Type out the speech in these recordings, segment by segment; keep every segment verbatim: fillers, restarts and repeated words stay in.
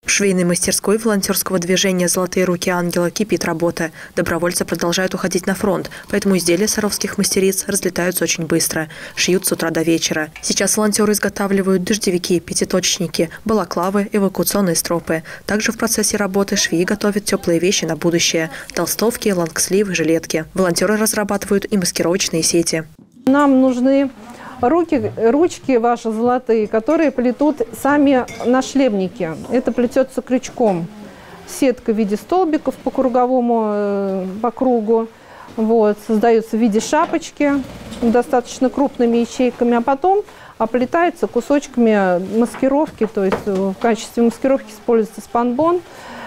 В швейной мастерской волонтерского движения «Золотые руки ангела» кипит работа. Добровольцы продолжают уходить на фронт, поэтому изделия саровских мастериц разлетаются очень быстро. Шьют с утра до вечера. Сейчас волонтеры изготавливают дождевики, пятиточники, балаклавы, эвакуационные стропы. Также в процессе работы швеи готовят теплые вещи на будущее – толстовки, лонгсливы, жилетки. Волонтеры разрабатывают и маскировочные сети. Нам нужны руки, ручки ваши золотые, которые плетут сами нашлемники. Это плетется крючком. Сетка в виде столбиков по круговому, по кругу. Вот, создается в виде шапочки достаточно крупными ячейками, а потом оплетается кусочками маскировки, то есть в качестве маскировки используется спанбон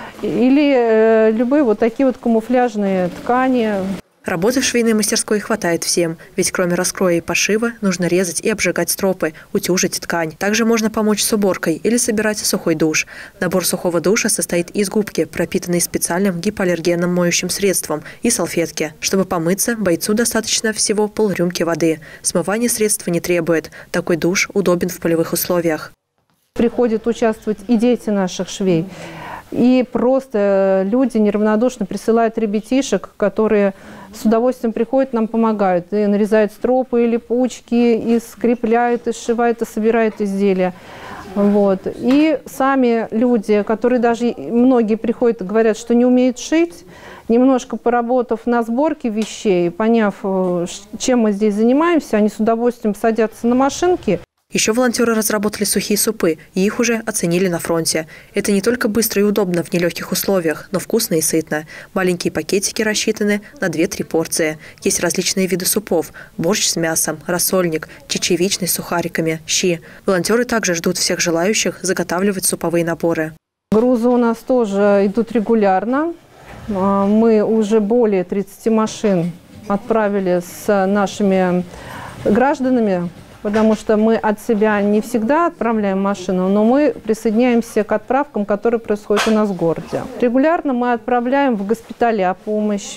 или э, любые вот такие вот камуфляжные ткани. Работы в швейной мастерской хватает всем, ведь кроме раскроя и пошива нужно резать и обжигать стропы, утюжить ткань. Также можно помочь с уборкой или собирать сухой душ. Набор сухого душа состоит из губки, пропитанной специальным гипоаллергенным моющим средством, и салфетки. Чтобы помыться, бойцу достаточно всего полрюмки воды. Смывание средства не требует. Такой душ удобен в полевых условиях. Приходят участвовать и дети наших швей. И просто люди неравнодушно присылают ребятишек, которые с удовольствием приходят, нам помогают. И нарезают стропы, и липучки, и скрепляют, и сшивают, и собирают изделия. Вот. И сами люди, которые даже, многие приходят и говорят, что не умеют шить, немножко поработав на сборке вещей, поняв, чем мы здесь занимаемся, они с удовольствием садятся на машинки. Еще волонтеры разработали сухие супы, и их уже оценили на фронте. Это не только быстро и удобно в нелегких условиях, но вкусно и сытно. Маленькие пакетики рассчитаны на две-три порции. Есть различные виды супов – борщ с мясом, рассольник, чечевичный с сухариками, щи. Волонтеры также ждут всех желающих заготавливать суповые наборы. Грузы у нас тоже идут регулярно. Мы уже более тридцати машин отправили с нашими гражданами, потому что мы от себя не всегда отправляем машину, но мы присоединяемся к отправкам, которые происходят у нас в городе. Регулярно мы отправляем в госпиталя помощь,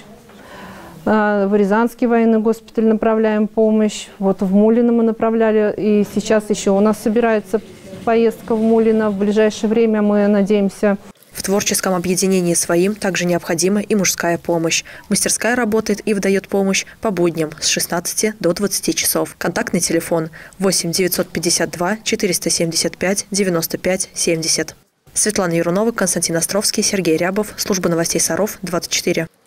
в Рязанский военный госпиталь направляем помощь, вот в Мулино мы направляли, и сейчас еще у нас собирается поездка в Мулино. В ближайшее время мы надеемся. В творческом объединении «Своим» также необходима и мужская помощь. Мастерская работает и выдает помощь по будням с шестнадцати до двадцати часов. Контактный телефон восемь девятьсот пятьдесят два четыреста семьдесят пять девяносто пять семьдесят. Светлана Ярунова, Константин Островский, Сергей Рябов. Служба новостей Саров, двадцать четыре.